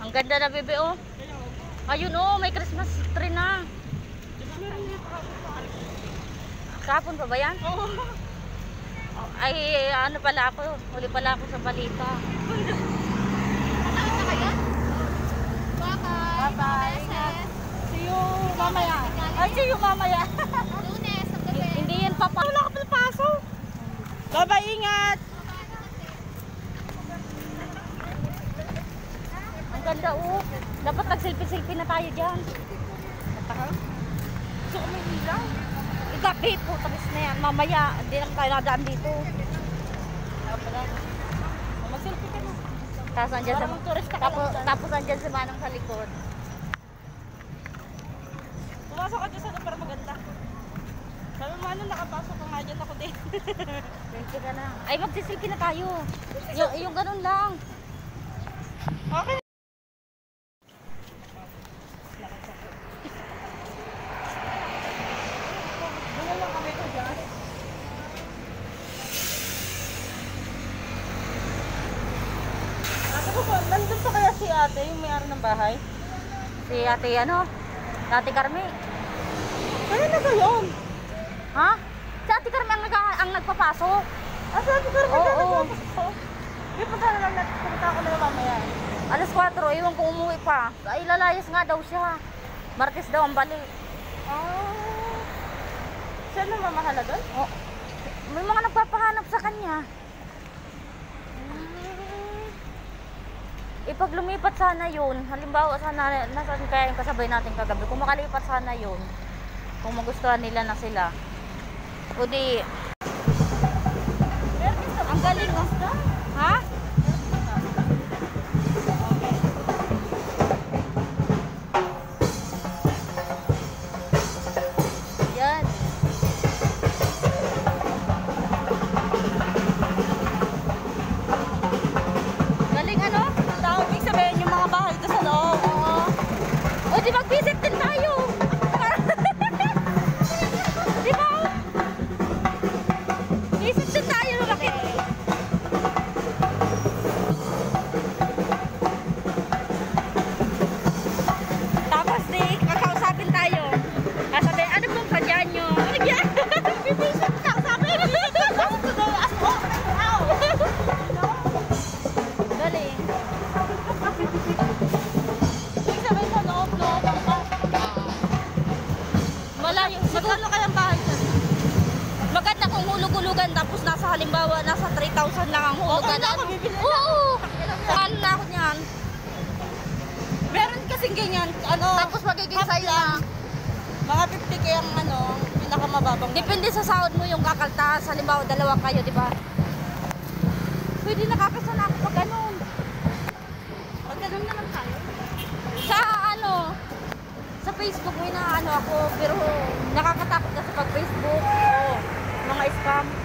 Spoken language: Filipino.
Ang ganda na, bebe, oh. Ayun, oh, may Christmas tree na. Kahapon pa ba yan? Oo. Ay, ano pala ako, huli pala ako sa balita. Saan na kaya? Bye-bye. Bye-bye. See you mamaya. Ay, see you mamaya. Lunes, ang gabi. Hindi yan papa. Wala ka pala paso. Bye-bye, ingat. Ang ganda, oh. Dapat nag-selfie-selfie na tayo dyan. Gusto ko may ilaw. Gabi po, tapos na yan. Mamaya, hindi lang tayo nadaan dito. Mag-selfie ka na. Tapos andyan Parang tourist ka lang dyan. tapos andyan si Manang sa likod. Pumasok ka dyan sa para maganda. Sabi mo, ano, nakapasok ka nga dyan ako din. Selfie ka na. Ay, magsiselfie na tayo. Yung ganun lang. Okay. Wala lang kami ko dyan. Ate ko ba, nandun pa kaya si ate, yung may-ari ng bahay? Si ate, ano? Ate Carmi. Kaya na ba yun? Ha? Si ate Carmi ang nagpapasok. Ah, si ate Carmen Oo. na nagpapasok. Di pa sana lang natin, pumunta ako na mamaya. Alas 4, iwan ko umuwi pa. Ay, lalayas nga daw siya. Martes daw ang balik. Ah. Siya na mamahala doon? Oh, may mga nagpapahanap sa kanya. Pag lumipat sana yun, halimbawa sana, nasaan kaya yung kasabay natin kagabi, kung makalipat sana yun, kung magustuhan nila na sila, o di, ang galing, oh. Ha? Yan. Galing, ano? Ibig sabihin yung mga bahay doon sa loob. Oo. O di mag-visit din tayo. Di ba? Visit din tayo. Bakit? Tapos di, kakausapin tayo. Sabi, ano pong sadya nyo? Yan. Bibisit ka, sabi. Ako today as well. Galing. Ibig sabihin sa loob, Malayo. Magkano kayang bahay dyan? Maganda kung hulog-hulugan tapos nasa halimbawa nasa 3,000 lang ang hulugan. Okay na ako, bibili na. Oo. Ano na ako niyan? Meron kasing ganyan, ano, Tapos magiging half sa'yo lang. na. Mga 50k ang ano, pinakamababang. Depende sa sahod mo yung kakaltas. Halimbawa, dalawa kayo, di ba? Pwede nakakasana ako pag ganun. Pag ganun na lang tayo. Sa ano, sa Facebook may na ano ako, pero nakakatakot kasi pag Facebook. Oo, mga scam.